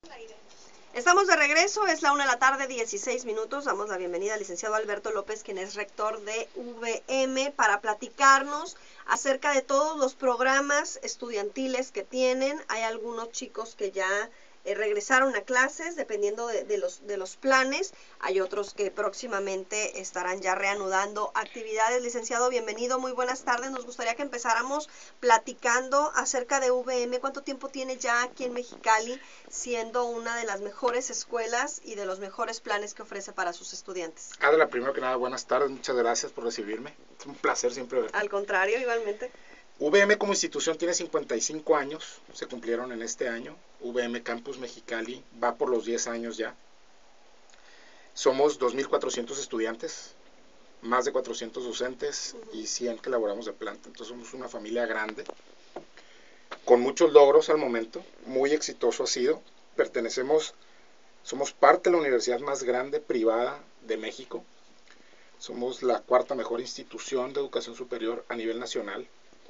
Estamos de regreso, es la 1 de la tarde, 16 minutos. Damos la bienvenida al licenciado Alberto López, quien es rector de VM, para platicarnos acerca de todos los programas estudiantiles que tienen. Hay algunos chicos que ya regresaron a clases, dependiendo de los planes. Hay otros que próximamente estarán ya reanudando actividades. Licenciado, bienvenido, muy buenas tardes. Nos gustaría que empezáramos platicando acerca de VM. ¿Cuánto tiempo tiene ya aquí en Mexicali siendo una de las mejores escuelas y de los mejores planes que ofrece para sus estudiantes? Adela, primero que nada, buenas tardes, muchas gracias por recibirme. Es un placer siempre verte. Al contrario, igualmente. VM como institución tiene 55 años, se cumplieron en este año. VM Campus Mexicali va por los 10 años ya. Somos 2.400 estudiantes, más de 400 docentes y 100 que elaboramos de planta. Entonces somos una familia grande, con muchos logros al momento, muy exitoso ha sido. Somos parte de la universidad más grande privada de México. Somos la cuarta mejor institución de educación superior a nivel nacional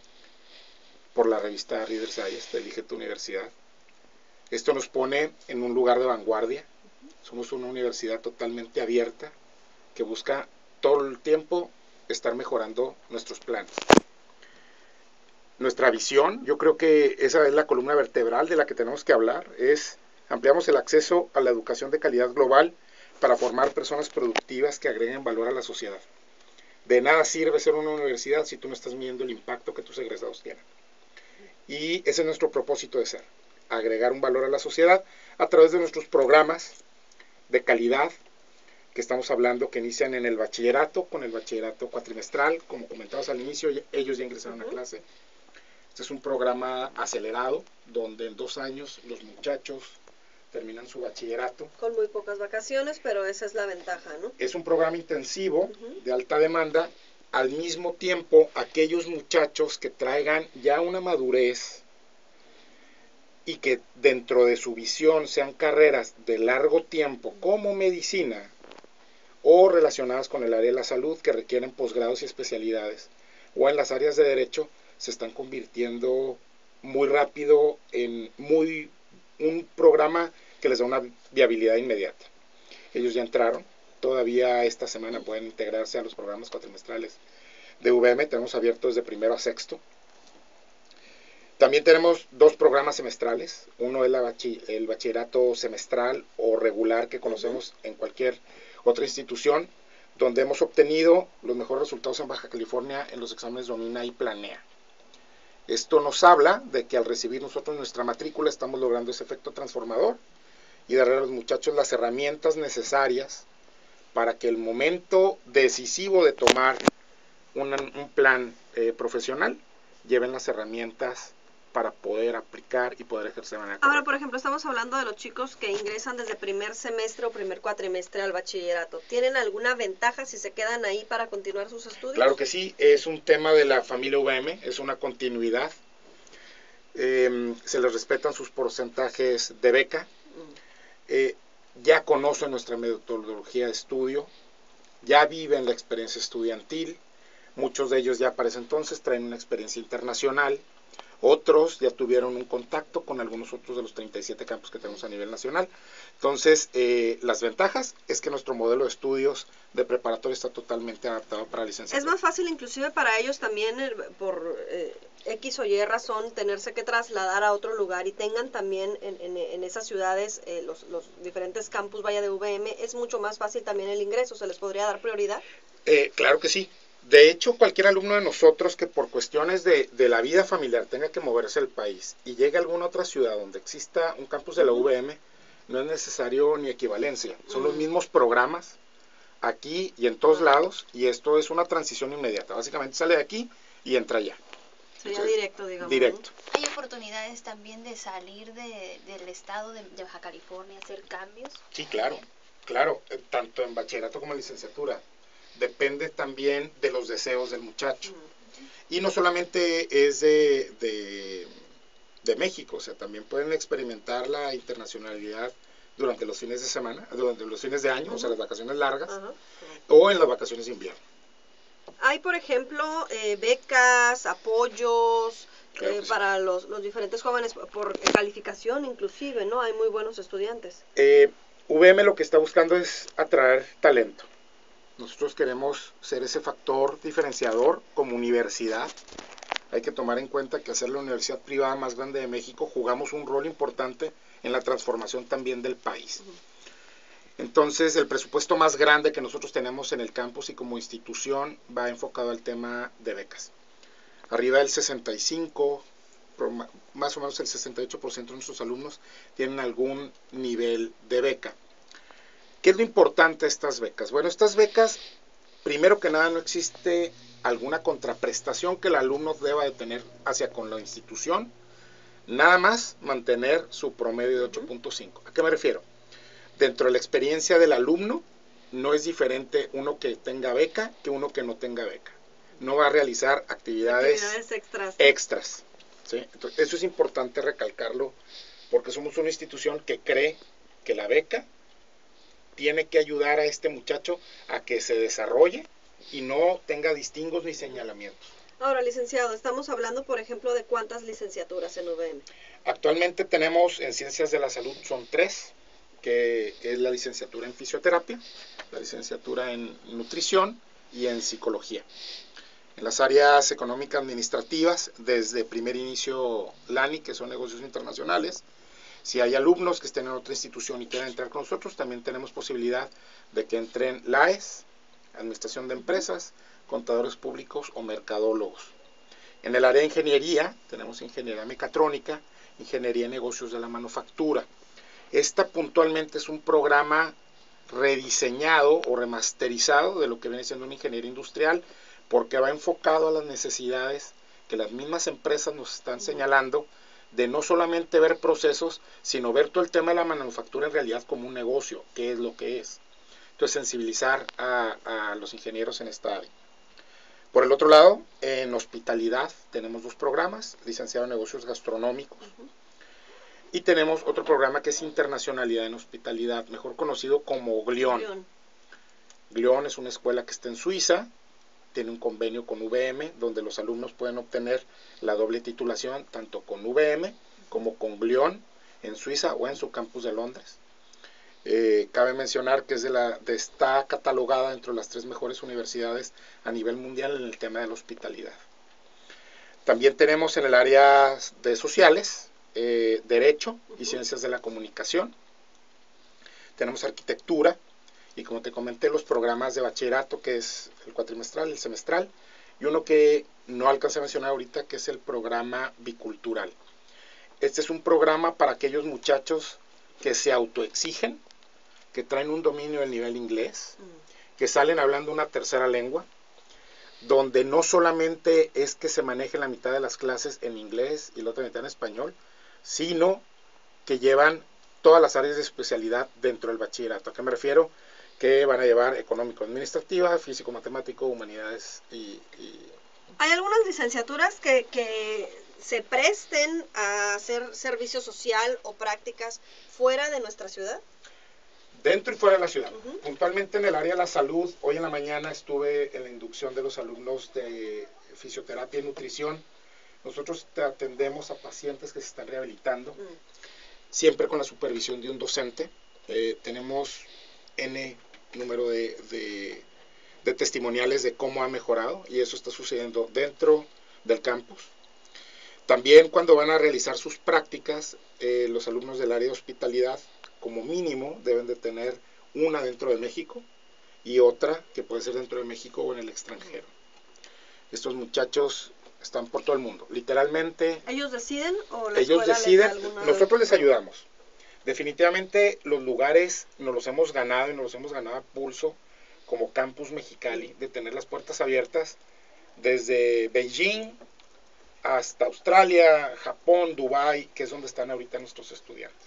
por la revista Reader's Digest, Elige tu Universidad. Esto nos pone en un lugar de vanguardia. Somos una universidad totalmente abierta que busca todo el tiempo estar mejorando nuestros planes. Nuestra visión, yo creo que esa es la columna vertebral de la que tenemos que hablar, es ampliamos el acceso a la educación de calidad global para formar personas productivas que agreguen valor a la sociedad. De nada sirve ser una universidad si tú no estás midiendo el impacto que tus egresados tienen. Y ese es nuestro propósito de ser, agregar un valor a la sociedad a través de nuestros programas de calidad, que estamos hablando que inician en el bachillerato, con el bachillerato cuatrimestral, como comentabas al inicio, ellos ya ingresaron a clase. Este es un programa acelerado, donde en 2 años los muchachos terminan su bachillerato. Con muy pocas vacaciones, pero esa es la ventaja, ¿no? Es un programa intensivo, de alta demanda. Al mismo tiempo, aquellos muchachos que traigan ya una madurez y que dentro de su visión sean carreras de largo tiempo, como medicina, o relacionadas con el área de la salud, que requieren posgrados y especialidades, o en las áreas de derecho, se están convirtiendo muy rápido en un programa que les da una viabilidad inmediata. Ellos ya entraron, todavía esta semana pueden integrarse a los programas cuatrimestrales de VM, tenemos abiertos de primero a sexto. También tenemos 2 programas semestrales, uno es el bachillerato semestral o regular que conocemos en cualquier otra institución, donde hemos obtenido los mejores resultados en Baja California en los exámenes Domina y Planea. Esto nos habla de que al recibir nosotros nuestra matrícula estamos logrando ese efecto transformador y darle a los muchachos las herramientas necesarias para que el momento decisivo de tomar un plan profesional lleven las herramientas para poder aplicar y poder ejercer de manera correcta. Ahora, por ejemplo, estamos hablando de los chicos que ingresan desde primer semestre o primer cuatrimestre al bachillerato. ¿Tienen alguna ventaja si se quedan ahí para continuar sus estudios? Claro que sí, es un tema de la familia VM, es una continuidad. Se les respetan sus porcentajes de beca. Ya conocen nuestra metodología de estudio, ya viven la experiencia estudiantil. Muchos de ellos ya para ese entonces traen una experiencia internacional. Otros ya tuvieron un contacto con algunos otros de los 37 campus que tenemos a nivel nacional. Entonces, las ventajas es que nuestro modelo de estudios de preparatoria está totalmente adaptado para licenciatura. Es más fácil inclusive para ellos también, por X o Y razón, tenerse que trasladar a otro lugar y tengan también en esas ciudades los diferentes campus vaya de VM, es mucho más fácil también el ingreso. ¿Se les podría dar prioridad? Claro que sí. De hecho, cualquier alumno de nosotros que por cuestiones de la vida familiar tenga que moverse al país y llegue a alguna otra ciudad donde exista un campus de la VM, no es necesario ni equivalencia. Son los mismos programas aquí y en todos lados, y esto es una transición inmediata. Básicamente sale de aquí y entra allá. Sería directo, digamos. Directo. ¿Hay oportunidades también de salir del estado de Baja California, hacer cambios? Sí, claro, tanto en bachillerato como en licenciatura. Depende también de los deseos del muchacho. Y no solamente es de México, o sea, también pueden experimentar la internacionalidad durante los fines de semana, durante los fines de año, o sea, las vacaciones largas, o en las vacaciones de invierno. Hay, por ejemplo, becas, apoyos Claro que sí. para los diferentes jóvenes por calificación inclusive, ¿no? Hay muy buenos estudiantes. VM lo que está buscando es atraer talento. Nosotros queremos ser ese factor diferenciador como universidad. Hay que tomar en cuenta que hacer la universidad privada más grande de México jugamos un rol importante en la transformación también del país. Entonces, el presupuesto más grande que nosotros tenemos en el campus y como institución va enfocado al tema de becas. Arriba del 65, más o menos el 68% de nuestros alumnos tienen algún nivel de beca. ¿Qué es lo importante de estas becas? Bueno, estas becas, primero que nada, no existe alguna contraprestación que el alumno deba de tener hacia con la institución, nada más mantener su promedio de 8.5. ¿A qué me refiero? Dentro de la experiencia del alumno, no es diferente uno que tenga beca que uno que no tenga beca. No va a realizar actividades extras. ¿Sí? Entonces, eso es importante recalcarlo porque somos una institución que cree que la beca tiene que ayudar a este muchacho a que se desarrolle y no tenga distingos ni señalamientos. Ahora, licenciado, estamos hablando, por ejemplo, de cuántas licenciaturas en UVM. Actualmente tenemos en Ciencias de la Salud, son 3, que es la licenciatura en Fisioterapia, la licenciatura en Nutrición y en Psicología. En las áreas económicas administrativas, desde primer inicio LANI, que son negocios internacionales. Si hay alumnos que estén en otra institución y quieran entrar con nosotros, también tenemos posibilidad de que entren LAES, Administración de Empresas, Contadores Públicos o Mercadólogos. En el área de ingeniería, tenemos Ingeniería Mecatrónica, Ingeniería en Negocios de la Manufactura. Esta puntualmente es un programa rediseñado o remasterizado de lo que viene siendo una ingeniería industrial, porque va enfocado a las necesidades que las mismas empresas nos están señalando, de no solamente ver procesos, sino ver todo el tema de la manufactura en realidad como un negocio, qué es lo que es. Entonces, sensibilizar a los ingenieros en esta área. Por el otro lado, en hospitalidad tenemos 2 programas, licenciado en negocios gastronómicos, y tenemos otro programa que es internacionalidad en hospitalidad, mejor conocido como GLION. GLION es una escuela que está en Suiza, tiene un convenio con UVM, donde los alumnos pueden obtener la doble titulación, tanto con UVM como con GLION en Suiza o en su campus de Londres. Cabe mencionar que está catalogada entre las 3 mejores universidades a nivel mundial en el tema de la hospitalidad. También tenemos en el área de sociales, Derecho y Ciencias de la Comunicación. Tenemos Arquitectura y, como te comenté, los programas de bachillerato, que es el cuatrimestral, el semestral, y uno que no alcancé a mencionar ahorita, que es el programa bicultural. Este es un programa para aquellos muchachos que se autoexigen, que traen un dominio del nivel inglés, que salen hablando una tercera lengua, donde no solamente es que se maneje la mitad de las clases en inglés y la otra mitad en español, sino que llevan todas las áreas de especialidad dentro del bachillerato. ¿A qué me refiero? Que van a llevar económico-administrativa, físico-matemático, humanidades y... ¿Hay algunas licenciaturas que se presten a hacer servicio social o prácticas fuera de nuestra ciudad? Dentro y fuera de la ciudad. Puntualmente en el área de la salud, hoy en la mañana estuve en la inducción de los alumnos de fisioterapia y nutrición. Nosotros atendemos a pacientes que se están rehabilitando, siempre con la supervisión de un docente. Tenemos N número de testimoniales de cómo ha mejorado, y eso está sucediendo dentro del campus. También cuando van a realizar sus prácticas, los alumnos del área de hospitalidad, como mínimo, deben de tener una dentro de México y otra que puede ser dentro de México o en el extranjero. Estos muchachos están por todo el mundo, literalmente. ¿Ellos deciden o la ellos escuela deciden, les da alguna... nosotros les ayudamos. Definitivamente los lugares nos los hemos ganado y nos los hemos ganado a pulso, como Campus Mexicali, de tener las puertas abiertas desde Beijing hasta Australia, Japón, Dubái, que es donde están ahorita nuestros estudiantes.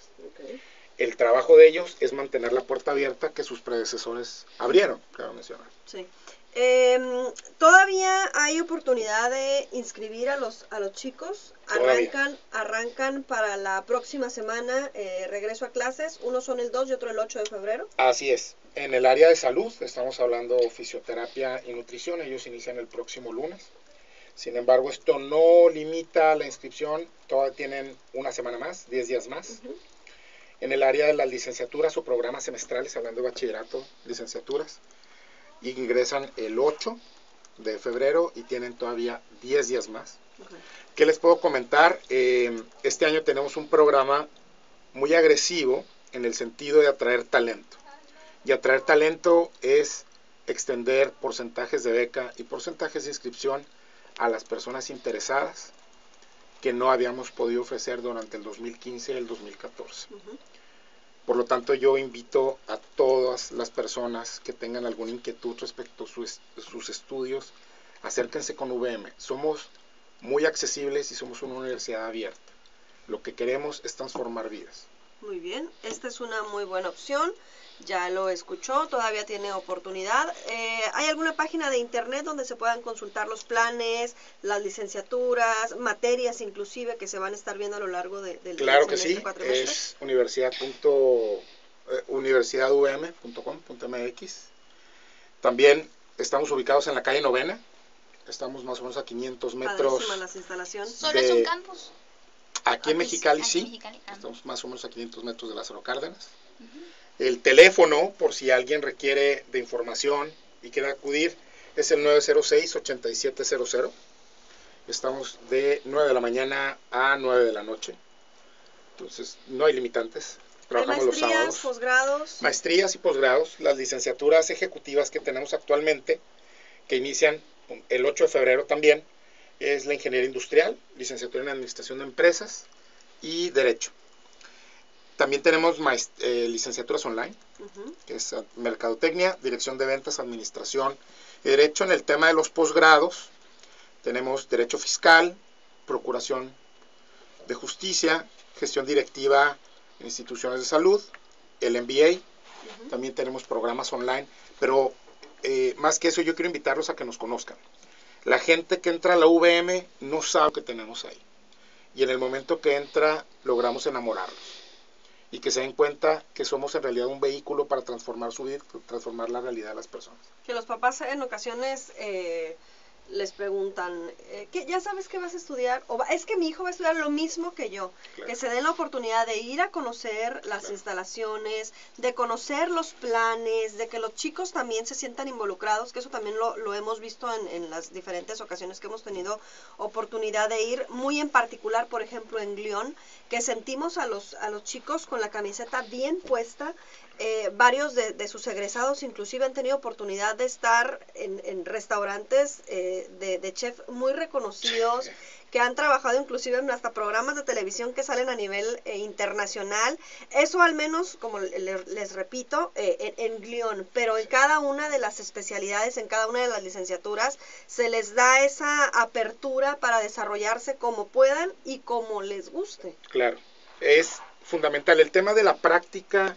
El trabajo de ellos es mantener la puerta abierta que sus predecesores abrieron, cabe mencionar. Sí. Todavía hay oportunidad de inscribir a los chicos. Todavía. Arrancan para la próxima semana, regreso a clases. Unos son el 2 y otro el 8 de febrero. Así es. En el área de salud, estamos hablando fisioterapia y nutrición, ellos inician el próximo lunes. Sin embargo, esto no limita la inscripción, todavía tienen una semana más, 10 días más. En el área de las licenciaturas o programas semestrales, hablando de bachillerato, licenciaturas, ingresan el 8 de febrero y tienen todavía 10 días más. ¿Qué les puedo comentar? Este año tenemos un programa muy agresivo en el sentido de atraer talento. Y atraer talento es extender porcentajes de beca y porcentajes de inscripción a las personas interesadas que no habíamos podido ofrecer durante el 2015 y el 2014. Por lo tanto, yo invito a todas las personas que tengan alguna inquietud respecto a sus estudios, acérquense con VM. Somos muy accesibles y somos una universidad abierta. Lo que queremos es transformar vidas. Muy bien, esta es una muy buena opción. Ya lo escuchó, todavía tiene oportunidad. ¿Hay alguna página de internet donde se puedan consultar los planes, las licenciaturas, materias inclusive que se van a estar viendo a lo largo del Claro que sí, cuatrimestre? es universidadum.com.mx. También estamos ubicados en la calle Novena, estamos más o menos a 500 metros. Padrísimas las instalaciones. ¿Solo es un campus? Aquí en Mexicali sí, Mexicali. estamos más o menos a 500 metros de Lázaro Cárdenas. El teléfono, por si alguien requiere de información y quiere acudir, es el 906-8700. Estamos de 9 de la mañana a 9 de la noche. Entonces, no hay limitantes. Trabajamos los sábados. Maestrías, posgrados. Maestrías y posgrados. Las licenciaturas ejecutivas que tenemos actualmente, que inician el 8 de febrero también, es la ingeniería industrial, licenciatura en administración de empresas y derecho. También tenemos licenciaturas online, que es mercadotecnia, dirección de ventas, administración y derecho. En el tema de los posgrados, tenemos derecho fiscal, procuración de justicia, gestión directiva en instituciones de salud, el MBA. También tenemos programas online, pero más que eso yo quiero invitarlos a que nos conozcan. La gente que entra a la UVM no sabe lo que tenemos ahí. Y en el momento que entra, logramos enamorarlos. Y que se den cuenta que somos en realidad un vehículo para transformar su vida, transformar la realidad de las personas. Que los papás en ocasiones les preguntan, ¿ya sabes qué vas a estudiar? Es que mi hijo va a estudiar lo mismo que yo. Claro. Que se den la oportunidad de ir a conocer las instalaciones, de conocer los planes, de que los chicos también se sientan involucrados, que eso también lo hemos visto en las diferentes ocasiones que hemos tenido oportunidad de ir, muy en particular, por ejemplo, en Glión, que sentimos a los chicos con la camiseta bien puesta. Varios de sus egresados inclusive han tenido oportunidad de estar en restaurantes de chef muy reconocidos, que han trabajado inclusive en hasta programas de televisión que salen a nivel internacional. Eso al menos, como les repito, en Glión, pero en cada una de las especialidades, en cada una de las licenciaturas, se les da esa apertura para desarrollarse como puedan y como les guste. Claro, es fundamental. El tema de la práctica.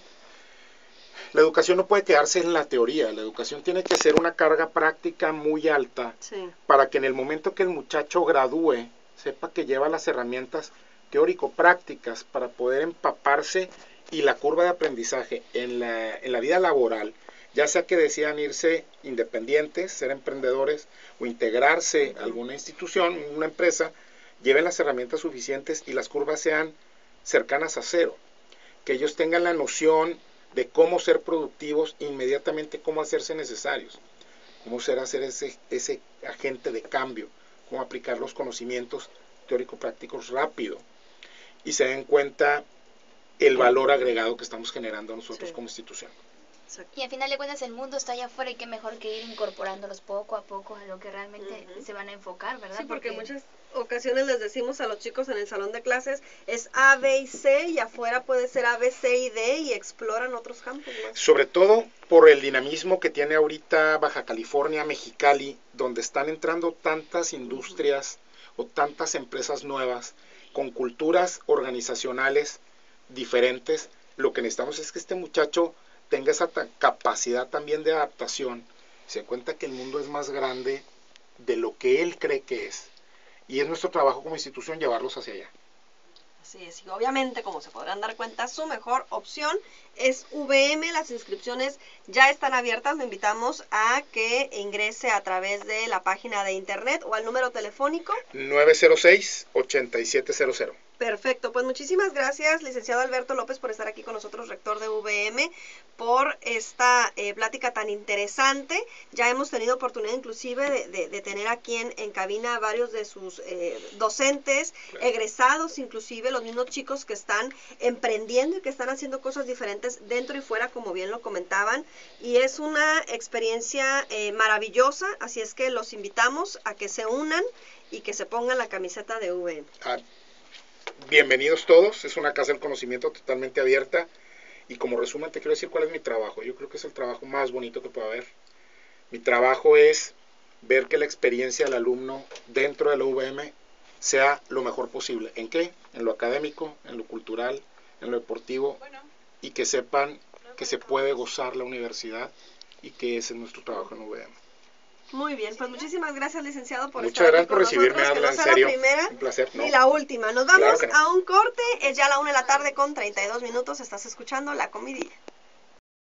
La educación no puede quedarse en la teoría, la educación tiene que ser una carga práctica muy alta, sí, para que en el momento que el muchacho gradúe, sepa que lleva las herramientas teórico-prácticas para poder empaparse y la curva de aprendizaje en la vida laboral, ya sea que decidan irse independientes, ser emprendedores o integrarse a alguna institución, una empresa, lleven las herramientas suficientes y las curvas sean cercanas a cero, que ellos tengan la noción de cómo ser productivos, inmediatamente cómo hacerse necesarios, cómo hacer ese agente de cambio, cómo aplicar los conocimientos teórico-prácticos rápido y se den cuenta el valor agregado que estamos generando nosotros, sí, como institución. Y al final de cuentas el mundo está allá afuera y qué mejor que ir incorporándolos poco a poco a lo que realmente se van a enfocar, ¿verdad? Sí, porque muchas ocasiones les decimos a los chicos en el salón de clases es A, B y C y afuera puede ser A, B, C y D y exploran otros campos más. Sobre todo por el dinamismo que tiene ahorita Baja California, Mexicali, donde están entrando tantas industrias o tantas empresas nuevas con culturas organizacionales diferentes. Lo que necesitamos es que este muchacho tenga esa capacidad también de adaptación se da cuenta que el mundo es más grande de lo que él cree que es. Y es nuestro trabajo como institución llevarlos hacia allá. Así es, y obviamente, como se podrán dar cuenta, su mejor opción es VM. Las inscripciones ya están abiertas. Lo invitamos a que ingrese a través de la página de internet o al número telefónico 906-8700. Perfecto, pues muchísimas gracias, licenciado Alberto López, por estar aquí con nosotros, rector de VM, por esta plática tan interesante. Ya hemos tenido oportunidad inclusive de tener aquí en cabina a varios de sus docentes, claro, egresados, inclusive los mismos chicos que están emprendiendo y que están haciendo cosas diferentes dentro y fuera, como bien lo comentaban, y es una experiencia maravillosa, así es que los invitamos a que se unan y que se pongan la camiseta de VM. Bienvenidos todos, es una casa del conocimiento totalmente abierta, y como resumen te quiero decir cuál es mi trabajo. Yo creo que es el trabajo más bonito que puede haber. Mi trabajo es ver que la experiencia del alumno dentro de la UVM sea lo mejor posible. ¿En qué? En lo académico, en lo cultural, en lo deportivo, y que sepan que se puede gozar la universidad y que ese es nuestro trabajo en UVM. Muy bien, pues muchísimas gracias, licenciado, por Muchas estar aquí gracias con por nosotros, recibirme, que no en sea serio, la primera un placer, ni la última. Nos vamos claro que no. a un corte, es ya la 1 de la tarde con 32 minutos, estás escuchando La Comidilla.